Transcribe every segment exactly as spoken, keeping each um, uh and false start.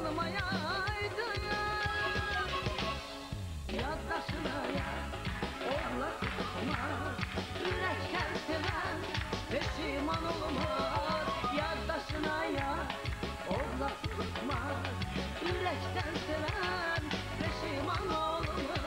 tanımayaydı ya. Yaddaşına ya oğla tutmaz, yürekten seven peşiman olmaz. Yaddaşına ya oğla tutmaz, yürekten seven peşiman olmaz.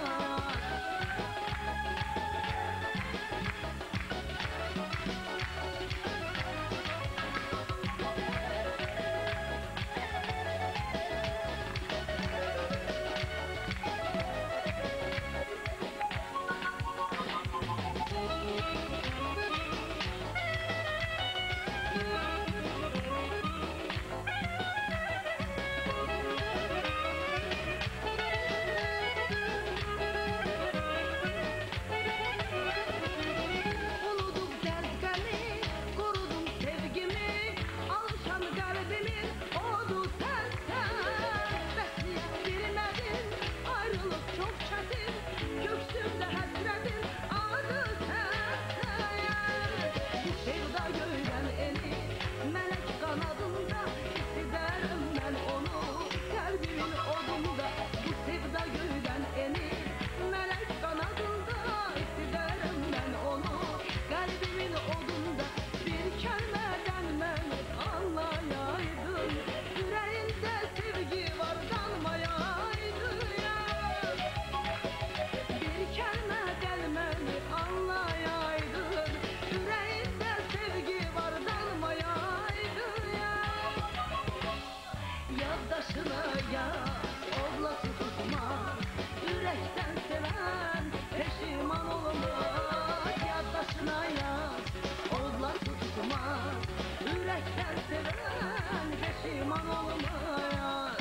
Yaddaşına yaz, oblası tutmaz, yürekten seven peşiman olmaz. Yaddaşına yaz, oblası tutmaz, yürekten seven peşiman olmaz.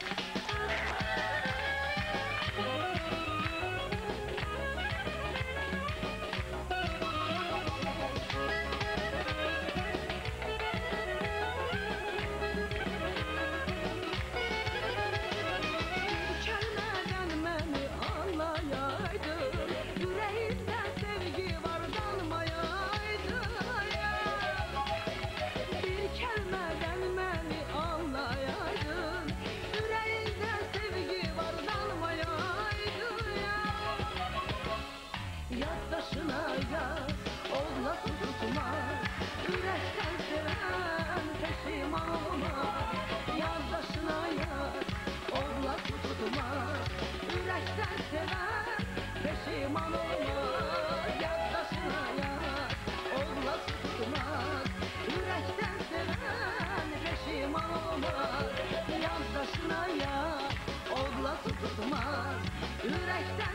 Yaddaşına yaz, oğla tutmaz, yürekten seven peşiman olmaz. Yaddaşına yaz, oğla tutmaz, yürekten seven peşiman olmaz. Yaddaşına yaz, oğla tutmaz, yürekten seven peşiman olmaz. Yaddaşına yaz, oğla tutmaz, yürekten